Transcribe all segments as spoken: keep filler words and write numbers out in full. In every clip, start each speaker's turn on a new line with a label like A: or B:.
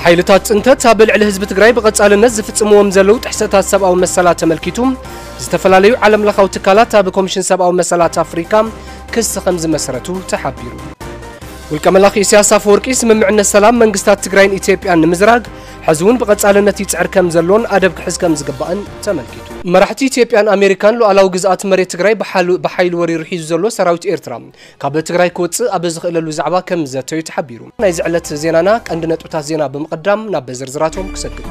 A: حيلتات انتت تابل على حزب تግራይ بقصالነት ዝፍጽምዎም ዘለው ጥሕሰታት ሰብአዊ መሰላት ተመልኪቱ ዝተፈላላዩ ዓለም ለኻው ትካላት ኣብ ኮሚሽን ሰብአዊ መሰላት አፍሪካ ክስ ከም ዝመሰረቱ ተሓቢሩ ውልቀ መላኽ ኢሳያስ አፈወርቂ ስምምዕነት ሰላም መንግስታት ትግራይን ኢትዮጵያን ንምዝራግ حزون بقصالነት ይጽዕር ከም ዘሎን አደብ ክሕዝ ከም ዝግባእን ተመልኪቱ መራሕቲ ኢትዮጵያን አሜሪካን ሉዓላዊ ግዝአት መሬት ትግራይ በሓይል ወሪሩ ሒዙ ዘሎ ሰራዊት ኤርትራ ካብ ትግራይ ክወጽእ ኣብ ዝኽእለሉ ዛዕባ ከም ዘተዩ ተሓቢሩ ናይ ዝዕለት ዜናና ቀንዲ ነጥብታት ዜና ብምቅዳም ናብ ዝርዝራቶም ክሰግድ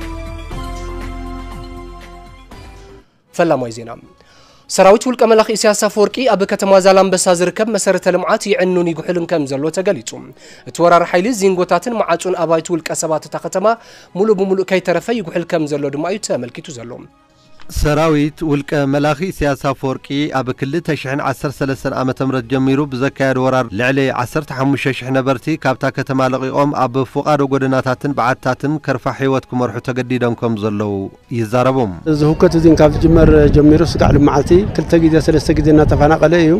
A: ፈላማይ ዜና ሰራዊት ውልቀ መላኽ ኢሳያስ አፈወርቂ ኣብ ከተማ ዛላምበሳ ዝርከብ መሰረተ ልምዓት ይዕኑን ይጉሕልን ከም ዘሎ ተገሊጹ እቲ ወራር ኃይሊ ዚንጎታትን ማዓጹን አባይት ውልቀ ሰባት ታ ከተማ ሙሉ በሙሉ ከይተረፈ ይጉሕል ከም ዘሎ ድማ እዩ ተመልኪቱ ዘሎ
B: ሰራዊት ውልቀ መላኽ ኢሳያስ አፈወርቂ ኣብ ክልል ተሽሕን ዓሰርተ ሰለስተ ዓመተ ምህረት ጀሚሩ ብዘካየድ ወራር ልዕሊ ዓሰርተ ሓሙሽተ ሽሕ ነበርቲ ካብታ ከተማ ለቂቆም ኣብ ፍቃዶ ጎደናታትን በዓታትን ከርፋ ህይወት ክመርሑ ተገዲዶም ከም ዘለው ይዛረቦም
C: እዚ ሁከት እዚን ካብ ጅመር ጀሚሩ ስጋዕ ልምዓቲ ክልተ ግዜ ሰለስተ ግዜ እናተፈናቀለ እዩ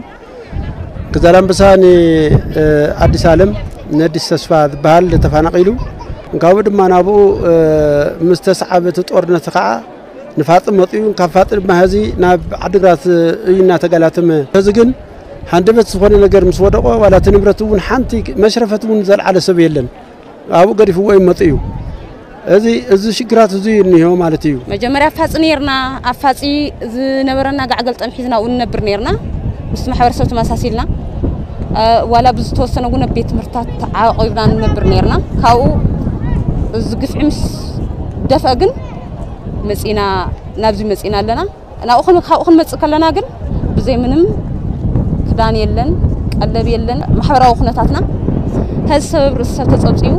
C: ከዛላምበሳኒ አዲስ ዓለም ነዲስ ተስፋ ዝበሃል ተፈናቂሉ ካብኡ ድማ ናብኡ ምስተሰዓበት ጦርነት ከዓ نفاطم مطيون كفاطم مهزي ناب عدقرات إينا تقالاتم هزقن هندبت سخوني نقر مسودقوا ولا تنبرتون حانتي مشرفتون زل على سبيلن أبو قريف هو مطيو هذي هذي شكرات زي إنه مالتيو
D: مجمرة أفاس نيرنا أفاسي نبرنا قعقلت أمحيزنا ونبر نيرنا مستمح ورسوت مساسيلنا أه ولا بزتوسنا قلنا بيت مرتات عاقبنا نبر نيرنا كاو زقف عمس دفقن مسئنا نابزي مسئنا لنا أنا أخن أخن مسئك لنا جن بزي منهم كدان يلن قلب يلن محورة أخناتنا هذا السبب السبب تصبيو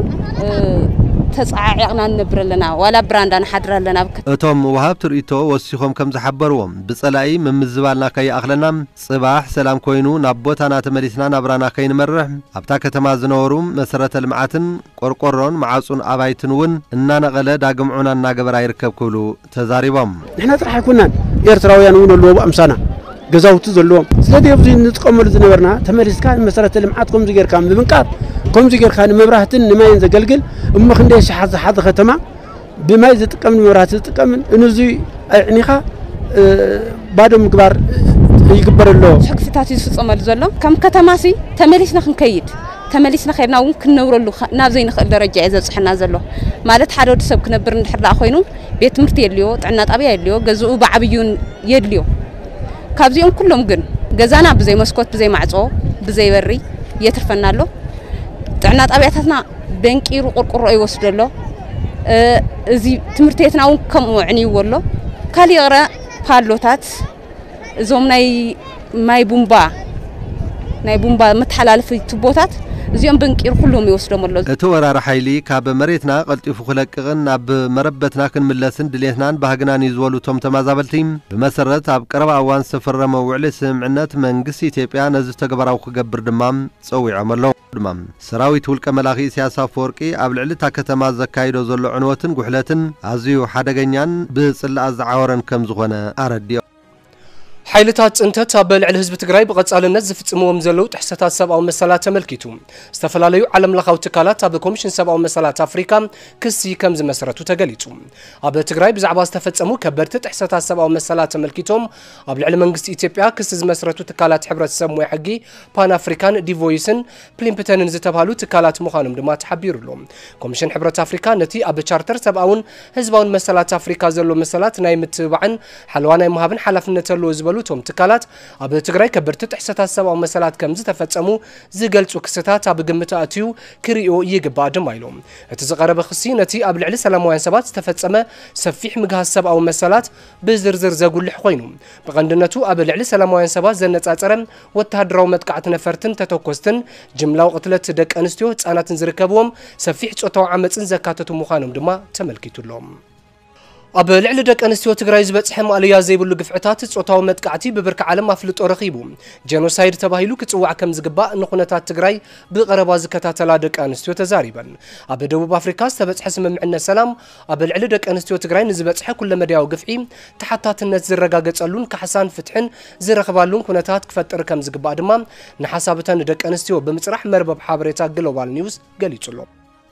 D: تسعيقنا نبر لنا ولا براندنا حدر لنا
B: توم وهاب تريتو وسيخم كم زحبروهم بصلاي من مزبالنا كي أغلنا صباح سلام كوينو نبوتنا تمريسنا نبرانا كي نمرح أبتا كتما زنوروم مسرة المعاتن قرقرون معاصون أبايتنون إننا غلا داقمعونا ناقبرا يركب كلو تزاريبهم
C: نحن ترحي كنا يرتراويان ونو اللوب أمسانا جزاوت زلوم سلدي يبغي نتقمر زنبرنا تمريس كان مسرة المعات كم زجر كان بمنكار كم زجر كان مبراهتن ما ينزل قلقل أما خنديش حظ حظ ختمة بما يتكمل مبراهت تكمل إنه يعني خا بعدهم كبار يكبر له
D: حق في تاتي في صمال زلوا كم كتماسي تمريسنا خنكيد تمريسنا خيرنا وممكن نور له نافزين خ درجة إذا صحنا زلوا مالت حدود سب كنا برن حرلا أخوينو بيت مرتي اليو عنا طبيعي اليو جزء بعبيون يدليو كابزيون كلهم جن جزانا بزي مسكوت بزي معصو بزي بري يترفنا له عنا طبيعتنا بنكيرو قرقر يوصل له أه زي تمرتيتنا كم يعني والله كالي غرا بالوتات زومناي ماي بومبا ناي بومبا متحلال في تبوتات زيهم بنكير كلهم يوصلوا ملو
B: تورار حيلي كاب مريتنا قلطيفو خلقن اب مربتنا كنملسن دليتنان بهغنان يزولو توم تمازابلتيم بمسرت اب قرب اوان سفرمو وعلي سمعنت منغس ኢትዮጵያ ነዝ ተግባራው ክገብር ድማም ጸዊዕ አመለው ድማም ሰራዊት ውልቀ መላኽ ኢሳያስ አፈወርቂ ኣብ ልዕልታ ከተማ ዘካይዶ ዘሎ ዕንወትን ጉሕለትን ኣዝዩ ሓደገኛን ብጽላእ ዝዓወረን ከም ዝኾነ ኣረዲዮ
A: حيلتات انتت تابل على حزب تግራይ بقصالነት ዝፍጽምዎም ዘለው ጥሕሰታት ሰብአዊ መሰላት ተመልኪቱ ዝተፈላላዩ ዓለም ለኻው ትካላት ኣብ ኮሚሽን ሰብአዊ መሰላት አፍሪካ ክስ ከም ዝመሰረቱ ተገሊጹ ኣብ ትግራይ ብዛዕባ ዝተፈጸሙ ከበድቲ ጥሕሰታት ሰብአዊ መሰላት ተመልኪቶም ኣብ ልዕሊ መንግስቲ ኢትዮጵያ ክስ ዝመሰረቱ ትካላት ሕብረተሰብ ሞያ ሕጊ ፓን አፍሪካን ዲቮይስን ፕሊምፕተንን ዝተባሃሉ ትካላት ምዃኖም ድማ ተሓቢሩሎም ኮሚሽን ሕብረት አፍሪካ ነቲ ኣብ ቻርተር ሰብአውን ህዝባውን መሰላት አፍሪካ ዘሎ መሰላት ናይ ምትባዕን ሓልዋናይ መሃብን ሓላፍነት ዘሎ ቶም ትካላት ኣብ ትግራይ ከበርት ጥሕሰታት ሰብአዊ መሰላት ከም ዝተፈጸሙ ዝገልጹ ክስታት ኣብ ግምት ኣትዩ ክሪኦ ይግባእ ድማ ኢሎም እቲ ዝቀረበ ክሲ ነቲ ኣብ ልዕሊ ሰላማውያን ሰባት ዝተፈጸመ ሰፊሕ ምግሃዝ ሰብአዊ መሰላት ብዝርዝር ዘጉልሕ ኮይኑ ብቐንድነቱ ኣብ ልዕሊ ሰላማውያን ሰባት ዘነጻጸረ ወተሃደራዊ መጥቃዕቲ ነፈርትን ተተኮስትን ጅምላው ቅትለት ደቂ ኣንስትዮ ህጻናትን ዝርከብዎም ሰፊሕ ጾታዊ ዓመፅን ዘካተቱ ምዃኖም ድማ ተመልኪቱሎም ኣብ ልዕሊ ደቂ ኣንስትዮ ትግራይ ዝበጽሐ ማልያ ዘይብሉ ግፍዕታት ጾታዊ መጥቃዕቲ ብብርኪ ዓለም ኣፍልጦ ረኺቡ ጀኖሳይድ ተባሂሉ ክጽዋዕ ከም ዝግባእ ንኹነታት ትግራይ ብቐረባ ዝከታተላ ደቂ ኣንስትዮ ተዛሪበን ኣብ ደቡብ ኣፍሪካ ዝተበጽሐ ስምምዕነት ሰላም ኣብ ልዕሊ ደቂ ኣንስትዮ ትግራይ ንዝበጽሐ ኩለ መድያዊ ግፍዒ ተሓታትነት ዝረጋገጸሉን ካሕሳን ፍትሕን ዝረኽባሉን ኩነታት ክፈጥር ከም ዝግባእ ድማ ንሓሳብተን ደቂ ኣንስትዮ ብምጽራሕ መርበብ ሓበሬታ ግሎባል ኒውስ ገሊጹሎ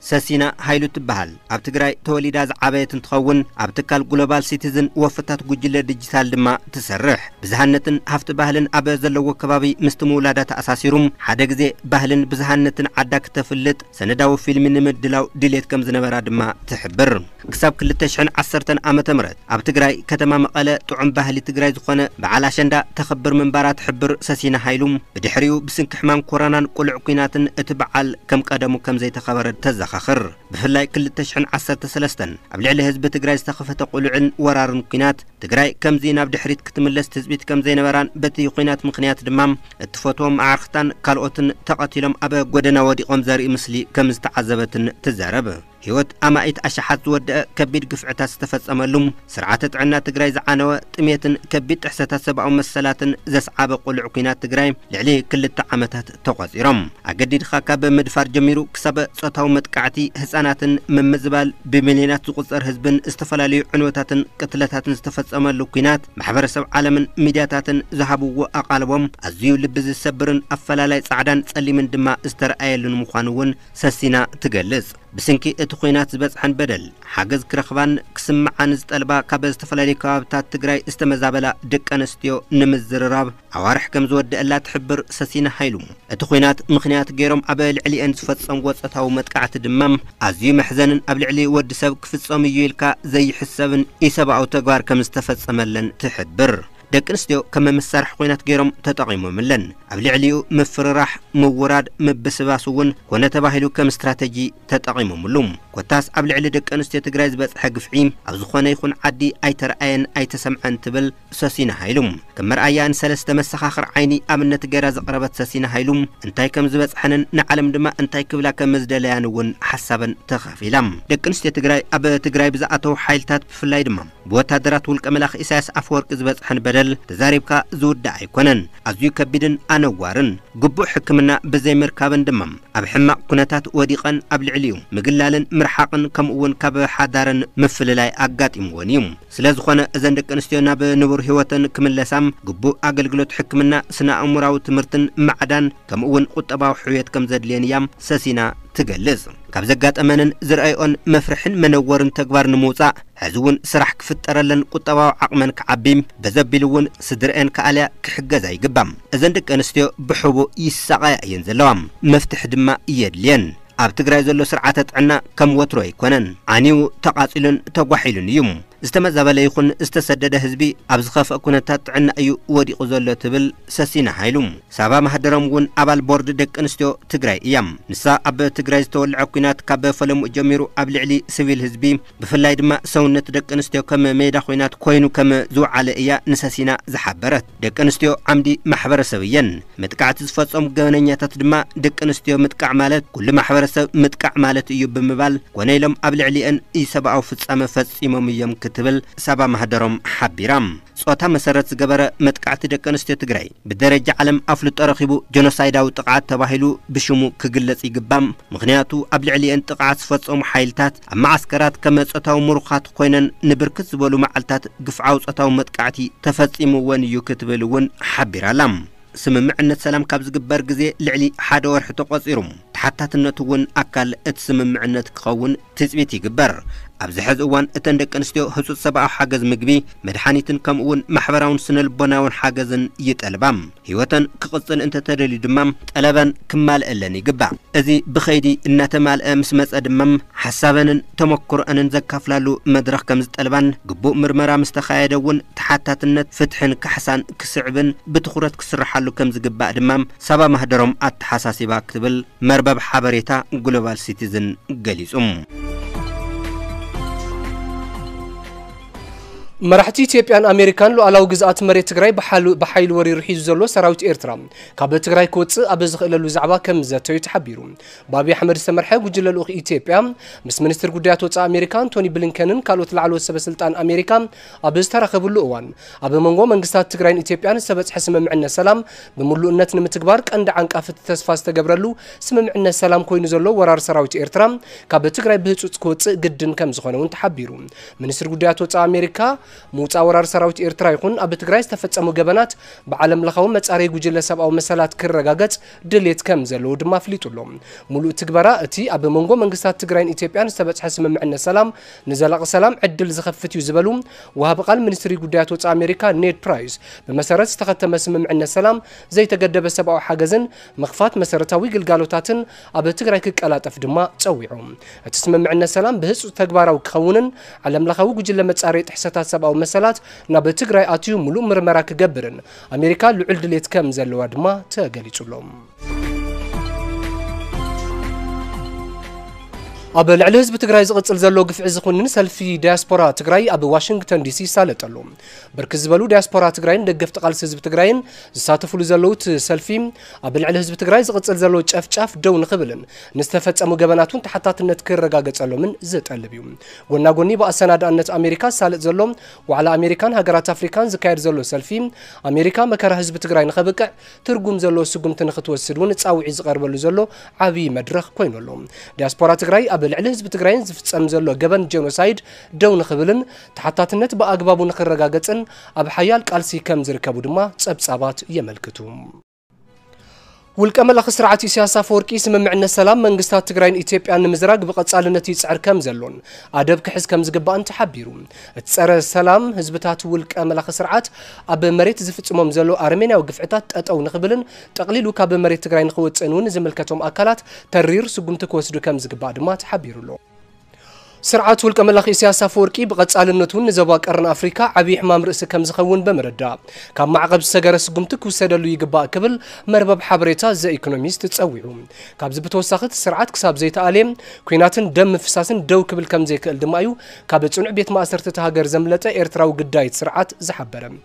E: سسينا هايلو تبهال اب تግራይ ተወሊዳ ዝዓበየት እንትኸውን ኣብ ትካል ግሎባል ሲቲዝን ወፍታት ጉጅለ ዲጂታል ድማ ትሰርሕ ብዝሃነትን ሃፍቲ ባህልን ኣብ ዘለዎ ከባቢ ምስቲ ምውላዳ ተኣሳሲሩም ሓደ ግዜ ባህልን ብዝሃነትን ዓዳ ክተፍልጥ ሰነዳዊ ፊልም ንምድላው ድሌት ከም ዝነበራ ድማ ትሕብር ክሳብ ክልተ ሽሕን ዓሰርተ ዓመተ ምህረት ኣብ ትግራይ ከተማ መቐለ ጥዑም ባህሊ ትግራይ ዝኾነ በዓል ኣሸንዳ ተኸብር ምንባራ ትሕብር ሰሲና ሃይሉም ብድሕሪኡ ብስንኪ ሕማም ኮሮናን ቁልዕ ኩናትን እቲ በዓል ከም ቀደሙ ከም ዘይተኸበረ ተዘኻኽር ብፍላይ ክልተ ሽሕን ዓሰርተ ሰለስተ ኣብ ልዕሊ ህዝቢ ትግራይ ዝተኸፈተ ቁልዕን ወራርን ኩናት ትግራይ ከምዚ ናብ ድሕሪት ክትምለስ ትዝቢት ከም ዘይነበራን በቲ ኩናት ምኽንያት ድማ እትፈትዎም ኣዕርኽታን ካልኦትን ተቐቲሎም ኣብ ጎደና ወዲቖም ዘርኢ ምስሊ ከም ዝተዓዘበትን ትዛረብ ህይወት ኣማኢት ኣሸሓት ዝወድአ ከቢድ ግፍዕታት ዝተፈጸመሉም ስርዓተ ጥዕና ትግራይ ዝዓነወ ጥሜትን ከቢድ ጥሕሰታት ሰብኣዊ መሰላትን ዘስዓበ ቁልዕ ኩናት ትግራይ ልዕሊ ክልተ ዓመታት ተቆፂሮም ኣገዲድኻ ካብ ምድፋር ጀሚሩ ክሳብ ጾታዊ መጥቃዕቲ ህፃናትን ምምዝባል ብሚልዮናት ዝቁፀር ህዝብን ዝተፈላለዩ ዕንወታትን ቅትለታትን ዝተፈጸመሉ ኩናት ማሕበረሰብ ዓለምን ሚድያታትን ዝሃብዎ ኣቓልቦም ኣዝዩ ልቢ ዝሰብርን ኣፈላላይ ጻዕዳን ጸሊምን ድማ ዝተረኣየሉን ምዃኑ እውን ሰሲና ትገልጽ ብስንኪ እቲ ኩናት ዝበፅሐን በደል ሓገዝ ክረኽባን ክስምዓን ዝጠልባ ካብ ዝተፈላለዩ ከባብታት ትግራይ ዝተመዛበላ ደቂ ኣንስትዮ ንምዝርራብ ኣዋርሕ ከም ዝወድአላ ትሕብር ሰሲና ሃይሉ እቲ ኩናት ምኽንያት ገይሮም ኣብ ልዕሊአን ዝፈጸምዎ ጾታዊ መጥቃዕቲ ድማ ኣዝዩ መሕዘንን ኣብ ልዕሊ ወዲ ሰብ ክፍጸም እዩ ኢልካ ዘይሕሰብን ኢሰብኣዊ ተግባር ከም ዝተፈጸመለን ትሕብር ደቂ ኣንስትዮ ከም መሳርሒ ኩናት ገይሮም ተጠቒሞምለን ኣብ ልዕሊኡ ምፍርራሕ ምውራድ ምብስባስ እውን ኮነ ተባሂሉ ከም ስትራቴጂ ተጠቒሞምሉ ኮታስ ኣብ ልዕሊ ደቂ ኣንስትዮ ትግራይ ዝበፅሐ ግፍዒ ኣብ ዝኾነ ይኹን ዓዲ ኣይተረኣየን ኣይተሰምዐን ትብል ሰሲና ሃይሉ ከም መርኣያን ሰለስተ መሰኻኽር ዓይኒ ኣብነት ገይራ ዘቕረበት ሰሲና ሃይሉ እንታይ ከም ዝበፅሐንን ንዓለም ድማ እንታይ ክብላ ከም ዝደለያን እውን ሓሳበን ተኸፊላ ደቂ ኣንስትዮ ትግራይ ኣብ ትግራይ ብዝኣተው ሓይልታት ብፍላይ ድማ ብወታደራት ውልቀ መላኽ ኢሳያስ ኣፈወርቂ ዝበፅሐን በደል ተዛሪብካ ዝውዳእ ኣይኮነን ኣዝዩ ከቢድን ኣነዋርን ግቡእ ሕክምና ብዘይ ምርካብን ድማ ኣብ ሕማቕ ኩነታት ወዲቐን ኣብ ልዕሊኡ ምግላልን ምርሓቕን ከምኡውን ካብ ሓዳርን ምፍልላይ ኣጋጢምዎን እዩ ስለዝኾነ እዘን ደቂ ኣንስትዮ ናብ ንቡር ህይወተን ክምለሳም ግቡእ ኣገልግሎት ሕክምና ስነ ኣእምሮዊ ትምህርትን ማዕዳን ከምኡውን ቁጠባዊ ሕውየት ከም ዘድልየን እያ ሰሲና ትገልጽ ካብ ዘጋጠመንን ዝረአዮን መፍርሕን መነወርን ተግባር ንምውፃእ ሕዚ እውን ስራሕ ክፍጠረለን ቁጠባዊ ዓቕመን ክዓቢም በዘቢሉ እውን ስድርአን ከኣልያ ክሕገዛ ይግባም እዘን ደቂ ኣንስትዮ ብሕቡእ ይሰቓያ እየን ዘለዋ መፍትሒ ድማ የድልየን ኣብ ትግራይ ዘሎ ስርዓተ ጥዕና ከም ወትሮ ኣይኮነን ዓኒው ተቓፂሉን ተጓሒሉን እዩ ዝተመዛበለ ይኹን ዝተሰደደ ህዝቢ ኣብ ዝኸፍአ ኩነታት ጥዕና እዩ ወዲቑ ዘሎ ትብል ሰሲና ሃይሉ ሳባ ማህደሮም እውን ኣባል ቦርድ ደቂ ኣንስትዮ ትግራይ እያ ንሳ ኣብ ትግራይ ዝተወልዐ ኩናት ካብ ፈለሙኡ ጀሚሩ ኣብ ልዕሊ ሲቪል ህዝቢ ብፍላይ ድማ ሰውነት ደቂ ኣንስትዮ ከም ሜዳ ኩናት ኮይኑ ከም ዝውዓለ እያ ንሰሲና ዝሓበረት ደቂ ኣንስትዮ ዓምዲ ማሕበረሰብ እየን ምጥቃዕቲ ዝፈጸሙ ገበነኛታት ድማ ደቂ ኣንስትዮ ምጥቃዕ ማለት ኩሉ ማሕበረሰብ ምጥቃዕ ማለት እዩ ብምባል ኮነ ኢሎም ኣብ ልዕሊአን ኢሰብኣዊ ፍጻመ ፈጺሞም እዮም ትብል ሳባ ማህደሮም ሓቢራም ጾታ መሰረት ዝገበረ መጥቃዕቲ ደቂ ኣንስትዮ ትግራይ ብደረጃ ዓለም ኣፍልጦ ረኺቡ ጀኖሳይዳዊ ጥቃዓት ተባሂሉ ብሽሙ ክግለጽ ይግባም ምክንያቱ ኣብ ልዕሊአን ጥቃዓት ዝፈጸሙ ሓይልታት ኣብ ማዓስከራት ከም ጾታዊ ምሩኻት ኮይነን ንብርክት ዝበሉ መዓልታት ግፍዓዊ ጾታዊ መጥቃዕቲ ተፈጺሙወን እዩ ክትብል እውን ሓቢራላም ስምምዕነት ሰላም ካብ ዝግበር ግዜ ልዕሊ ሓደ ወርሒ ተቆፂሩ ተሓታትነቱ እውን ኣካል እቲ ስምምዕነት ክኸውን ትፅቢት ይግበር ኣብዚ ሕዚ እዋን እተን ደቂ ኣንስትዮ ህፁፅ ሰብኣዊ ሓገዝ ምግቢ መድሓኒትን ከምኡውን ማሕበራውን ስነልቦናውን ሓገዝን ይጠልባም ህይወተን ክቕፅል እንተተደልዩ ድማ ጠለበን ክማልአለን ይግባእ እዚ ብኸይዲ እናተማልአ ምስ መፀ ድማ ሓሳበንን ተመክሮአንን ዘካፍላሉ መድረኽ ከም ዝጠልባን ግቡእ ምርመራ ምስ ተኻየደ እውን ተሓታትነት ፍትሕን ካሕሳን ክስዕብን ብትኹረት ክስርሓሉ ከም ዝግባእ ድማ ሳባ ማህደሮም ኣተሓሳሲባ ክትብል መርበብ ሓበሬታ ግሎባል ሲቲዝን ገሊጹ
A: መራሕቲ ኢትዮጵያን ኣሜሪካን ሉዓላዊ ግዝኣት መሬት ትግራይ ብሓይሊ ወሪሩ ሒዙ ዘሎ ሰራዊት ኤርትራ ካብ ትግራይ ክወፅእ ኣብ ዝኽእለሉ ዛዕባ ከም ዘተዩ ተሓቢሩ ብኣብይ ኣሕመድ ዝተመርሐ ጉጅለ ልኡኽ ኢትዮጵያ ምስ ሚኒስትር ጉዳያት ወፃኢ ኣሜሪካ አንቶኒ ብሊንከንን ካልኦት ላዕለዎት ሰበስልጣን ኣሜሪካ ኣብ ዝተረኸብሉ እዋን ኣብ መንጎ መንግስታት ትግራይን ኢትዮጵያን ዝተበፅሐ ስምምዕነት ሰላም ብምሉእነት ንምትግባር ቀንዲ ዓንቃፍቲ ተስፋ ዝተገብረሉ ስምምዕነት ሰላም ኮይኑ ዘሎ ወራር ሰራዊት ኤርትራ ካብ ትግራይ ብህፁፅ ክወፅእ ግድን ከም ዝኾነ እውን ተሓቢሩ ሚኒስትር ጉዳያት ወፃኢ ኣሜሪካ موصا ورار سراويت إيرترا يكون أب تግራይ ዝተፈጸሙ ገበናት بعالم لخاو مصاري ጉጅለ ሰብአዊ መሰላት ክረጋገጽ ድሌት ከም ዘሎ ድማ ፍሊጡሎም ሙሉእ ትግበራ እቲ ኣብ መንጎ መንግስታት ትግራይን ኢትዮጵያን ዝተበጽሐ ስምምዕነት ሰላም ንዘላቂ ሰላም ዕድል ዝኸፍት እዩ ዝበሉ ወሃብ ቃል ሚኒስትሪ ጉዳያት ወጻኢ አሜሪካ ኔድ ፕራይስ በመሰረት ዝተኸተመ ስምምዕነት ሰላም ዘይተገደበ ሰብአዊ ሓገዝን መኽፋት መሰረታዊ ግልጋሎታትን ኣብ ትግራይ ክቀላጠፍ ድማ ጸዊዑ እቲ ስምምዕነት ሰላም ብህጹ ተግባራዊ ክኸውንን ዓለም ለኻዊ ጉጅለ መጻሪ ጥሕሰታት ሰብአዊ መሰላት ናብ ትግራይ ኣትዩ ሙሉእ ምርመራ ክገብርን አሜሪካ ልዑል ድሌት ከም ዘለዋ ድማ ተገሊጹሎም ኣብ ልዕሊ ህዝቢ ትግራይ ዝቕጽል ዘሎ ግፍዒ ዝኹንን ሰልፊ ዲያስፖራ ትግራይ ኣብ ዋሽንግተን ዲሲ ሳለጠሉ ብርክት ዝበሉ ዲያስፖራ ትግራይን ደገፍቲ ቃልሲ ህዝቢ ትግራይን ዝሳተፍሉ ዘለውት ሰልፊ ኣብ ልዕሊ ህዝቢ ትግራይ ዝቕጽል ዘሎ ጨፍጫፍ ደው ንኽብልን ንዝተፈጸሙ ገበናቱን ተሓታትነት ክረጋገጸሎምን ዝጠልብ እዩ ጎናጎኒ ብኣሰናዳእነት ኣሜሪካ ሳልጥ ዘሎ ዋዕላ አሜሪካን ሃገራት ኣፍሪካን ዝካየድ ዘሎ ሰልፊ ኣሜሪካ መከራ ህዝቢ ትግራይ ንኸብቅዕ ትርጉም ዘሎ ስጉምቲ ንኽትወስድ እውን ጻውዒ ዝቐርበሉ ዘሎ ዓብይ መድረኽ ኮይኑሎ ዲያስፖራ ትግራይ بالعلى حزب تግራይን ዝፍጸም ዘሎ ገበን ጄኖሳይድ ደው ንኽብልን ተሓታትነት በአግባቡ ንኽረጋገጽን ኣብ ሓያል ቃልሲ ከም ዝርከቡ ድማ ጸብጻባት የመልክቱ ውልቀ መለኽ ስርዓት ኢሳያስ አፈወርቂ ስምምዕነት ሰላም መንግስታት ትግራይን ኢትዮጵያን ንምዝራግ በቀጻልነት ይጽዕር ከም ዘሎን አደብ ክሕዝ ከም ዝግባእን ተሓቢሩ እትጸረ ሰላም ህዝብታት ውልቀ መለኽ ስርዓት ኣብ መሬት ዝፍጽሞም ዘሎ አርሜንያዊ ግፍዕታት ጠጠው ንኽብልን ጠቕሊሉ ካብ መሬት ትግራይ ንኽወጽእን ዝምልከቶም አካላት ተሪር ስጉምቲ ክወስዱ ከም ዝግባእ ድማ ተሓቢሩሎ سرعة ولك ملخ إسياس أفوركي بقص نتون نزوا قرن أفريقيا عبي حمام رأس كم زخون بمردا كم معقب سجرس قمتك وسدلو يجبا قبل مربب حبريتا زي إيكونوميست تسويهم كابز بتوسخت سرعة كساب زي تعلم كويناتن دم فساسن دو قبل كم زي كل دمايو كابتون بيت ما أثرت تهاجر زملته إرتراو قدايت سرعة زحبرم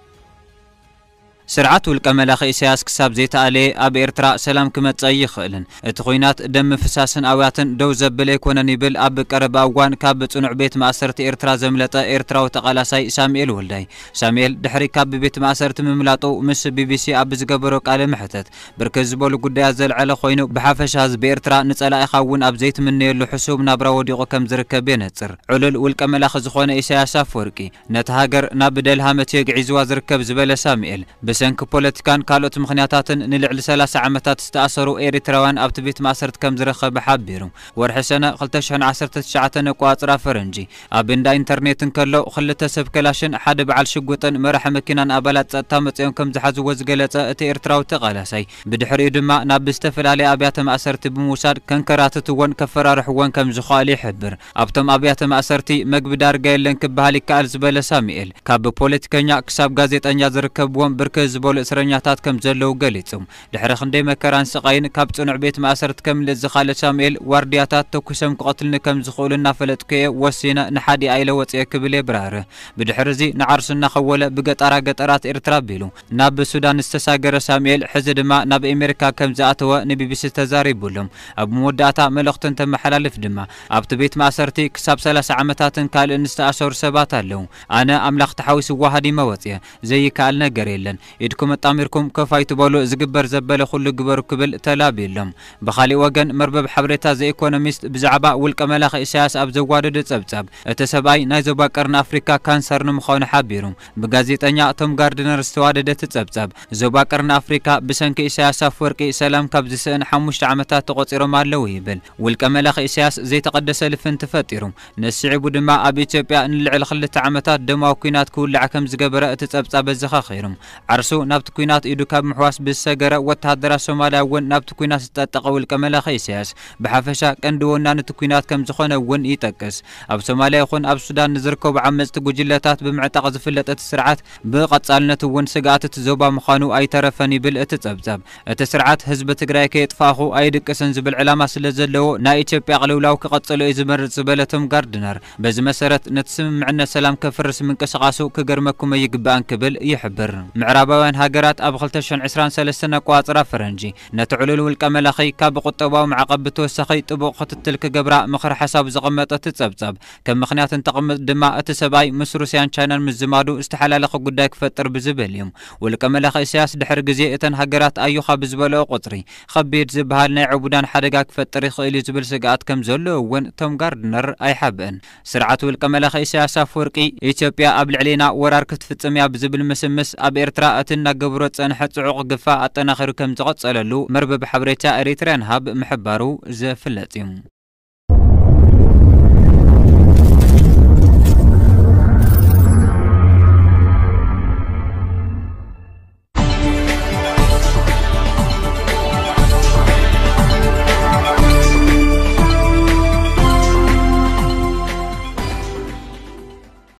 F: سرعة والكملاخ إسياس كساب زيت عليه أب إرتراء سلام كمتصي يخلن تخوينات دم فساسن أواتن دو زبلي كون نيبل أب قرب أوان كاب تصنع بيت مأسرت إرترا زملته إرترا وتقالاساي ساميل ولداي ساميل دحري كاب بيت مأسرت مملاطو مس بي بي سي أب زقبرو قال محتت بركز بولو قد يزل على خوينو بحافش هاز بإرتراء نتسألا يخاون أب زيت من نيلو حسوب نابرا وديقو كم زركا بينتر علل والكملاخ زخون إسياس أفوركي نتهاجر نابدل هامتيق عزوا زركب زبالة ساميل سنك بوليتيكان كالوت مخنياتاتن نلعل ثلاث عامات استأثروا إيرتراوان أبت بيت مأسرت كم زرخة بحبيرو ورح سنة خلتشهن عسرت تشعتن قواطرا فرنجي أبن دا إنترنتن كلو خلت سب كلاشن حد بعل شقوتن مرح مكينان أبلات تامت يوم كم زحز وزقلت أتي إيرتراو تقالاسي بدحر يدما نابستفل على أبيات مأسرت بموساد كان كراتتوان كفرار حوان كم زخالي حبر أبتم أبيات مأسرتي مقبدار قايلن كبهالي كالزبال ساميل كاب بوليتيكانيا كساب غازيت أنيا زركبوان بركز بول اسرنياتات كم زلو قليتهم دحر خندي مكران سقاين كاب صنع بيت مأسرت كم لزخالة ساميل واردياتات توكسم قتلن كم زخولنا فلتكي وسينا نحادي ايله وصيه كبلي براره بدحرزي نعرسنا خوله بقطرا قطرات إرترا بيلو ناب السودان استساغر ساميل حزد ما ناب امريكا كم زاتوا نبي بي سي تزاريبولهم اب موداتا ملختن تمحلالف دما اب بيت مأسرتي كساب ثلاث عامتاتن قال انستاسور سبات اللو انا املاخ تحوس وحدي موصيه زي قال نغير يلن يدكم التاميركم كفايت بولو زقبر زبل كل جبر كبل تلابيلهم بخالي وجن مربب حبرتا زي ايكونوميست بزعبا والكملاخ اساس اب زوادد صبصب اتسباي نايزوبا قرن افريكا كانسر نمخون حبيرهم بغازيطنيا توم غاردنر استوادد تصبصب زوبا قرن افريكا بسنك اساس افورقي سلام كبزسن خمسة عامات تقصيرهم علو يبل والكملاخ اساس زي تقدس لفن تفطيرهم نسعب دما اب اثيوبيا نلعل خلت عامات دما كوينات كل عكم زغبره تصبصب زخا خيرهم عرسو نابت كوينات إيدو كاب محواس بالسجرة وتهدر الصومالية ون نابت كوينات تتقول كملا خيسياس بحفشة كندونا نتكوينات كم زخونة ون يتكس أب صوماليا خون أب السودان نزركو بعمز تجوجلتات بمعتقد فلت السرعات بقتصالنا ون سجات تزوبا مخانو أي طرفني بالاتزبزب التسرعات حزب تجري كيتفاخو أي دكسن زبل علامة سلزلو نايتش بيعلو لو كقتصلو إزمر زبلتهم جاردنر بز مسرت نتسم معنا سلام كفرس من كسقاسو كجرمكم يجبان كبل يحبر معرابا ምዕራባውያን ሃገራት ኣብ ألفين وعشرين وثلاثة ነቋጽራ ፈረንጂ ነቲ ዕሉል ውልቀ መላኺ ካብ ቁጠባዊ ማዕቀብ ተወሳኺ ጥቡቕ ክትትል ክገብራ ምኽሪ ሓሳብ ዘቐመጠት ጸብጸብ ከም ምኽንያት እንተቕምጥ ድማ እቲ ሰብኣይ ምስ ሩስያን ቻይናን ምዝማዱ ዝተሓላለኸ ጉዳይ ክፈጥር ብዝብል እዩ ውልቀ መላኺ ኢሳያስ ድሕሪ ግዜ እተን ሃገራት ኣዩኻ ብዝበልኦ ቁጽሪ ከቢድ ዝበሃል ናይ ዕቡዳን ሓደጋ ክፈጥር ይኽእል እዩ ዝብል ስግኣት ከም ዘሎ እውን ቶም ጋርድነር ኣይሓብአን ስርዓት ውልቀ መላኺ ኢሳያስ አፈወርቂ ኢትዮጵያ ኣብ ልዕሊና ወራር ክትፍጽም እያ ብዝብል ምስምስ ኣብ ኤርትራ እቲ እናገብሮ ጸንሐ ጽዑቕ ግፋ ኣጠናኺሩ ከም ዝቐጸለሉ መርበብ ሓበሬታ ኤሪትርያን ሃብ ምሕባሩ ዘፍለጥ እዩ